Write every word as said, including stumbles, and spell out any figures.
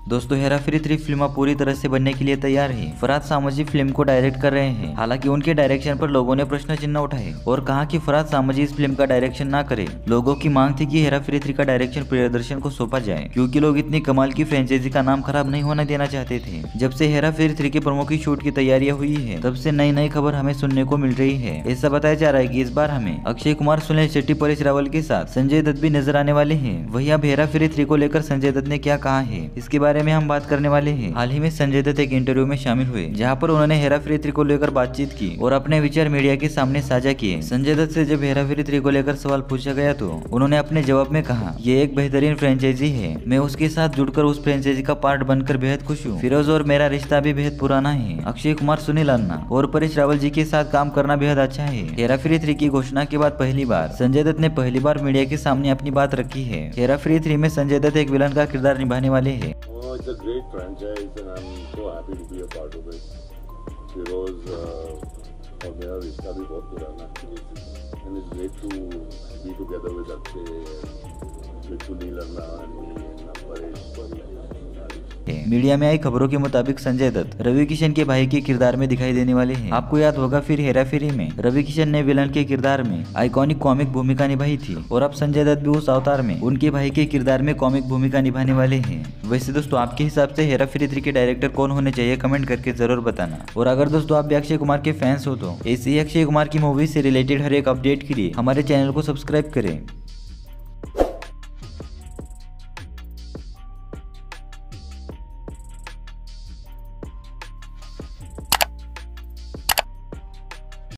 दोस्तों Hera Pheri three film पूरी तरह से बनने के लिए तैयार है। फरहाद सामजी फिल्म को डायरेक्ट कर रहे हैं। हालांकि उनके डायरेक्शन पर लोगों ने प्रश्न चिन्ह उठाए और कहा कि फरहाद सामजी इस फिल्म का डायरेक्शन ना करे। लोगों की मांग थी कि हेरा फेरी थ्री का डायरेक्शन प्रियदर्शन को सौंपा जाए, क्योंकि लोग इतनी कमाल की फ्रेंचाइजी का नाम खराब नहीं होना देना चाहते थे। जब से हेरा फेरी थ्री के प्रोमो की शूट की तैयारियां हुई है, तब से नई नई खबर हमें सुनने को मिल रही है। ऐसा बताया जा रहा है कि इस बार हमें अक्षय कुमार, सुनील शेट्टी, परेश रावल के साथ संजय दत्त भी नजर आने वाले हैं। वहीं अब हेरा फेरी थ्री को लेकर संजय दत्त ने क्या कहा है, इसके बारे में हम बात करने वाले हैं। हाल ही में संजय दत्त एक इंटरव्यू में शामिल हुए, जहां पर उन्होंने हेरा फेरी थ्री को लेकर बातचीत की और अपने विचार मीडिया के सामने साझा किए। संजय दत्त से जब हेरा फेरी थ्री को लेकर सवाल पूछा गया तो उन्होंने अपने जवाब में कहा, ये एक बेहतरीन फ्रेंचाइजी है, मैं उसके साथ जुड़कर उस फ्रेंचाइजी का पार्ट बनकर बेहद खुश हूँ। फिरोज और मेरा रिश्ता भी बेहद पुराना है। अक्षय कुमार, सुनील अन्ना और परेश रावल जी के साथ काम करना बेहद अच्छा है। हेरा फेरी थ्री की घोषणा के बाद पहली बार संजय दत्त ने पहली बार मीडिया के सामने अपनी बात रखी है। हेरा फेरी थ्री में संजय दत्त एक विलन का किरदार निभाने वाले हैं। Oh, it's a great franchise and I'm so happy to be a part of it. Feroz uh, और मेरा रिश्ता भी बहुत पुराना है and it's great to be together with Akshay and with Sunil Anna and me and Paresh. Media में आई खबरों के मुताबिक संजय दत्त रवि किशन के भाई के किरदार में दिखाई देने वाले हैं। आपको याद होगा फिर हेरा फेरी में रवि किशन ने विलन के किरदार में आइकॉनिक कॉमिक भूमिका निभाई थी और अब संजय दत्त भी उस अवतार में उनके भाई के किरदार में कॉमिक भूमिका निभाने वाले हैं। वैसे दोस्तों आपके हिसाब से हेरा फेरी थ्री के डायरेक्टर कौन होने चाहिए, कमेंट करके जरूर बताना। और अगर दोस्तों आप भी अक्षय कुमार के फैंस हो तो ऐसे ही अक्षय कुमार की मूवी से रिलेटेड हर एक अपडेट के लिए हमारे चैनल को सब्सक्राइब करें।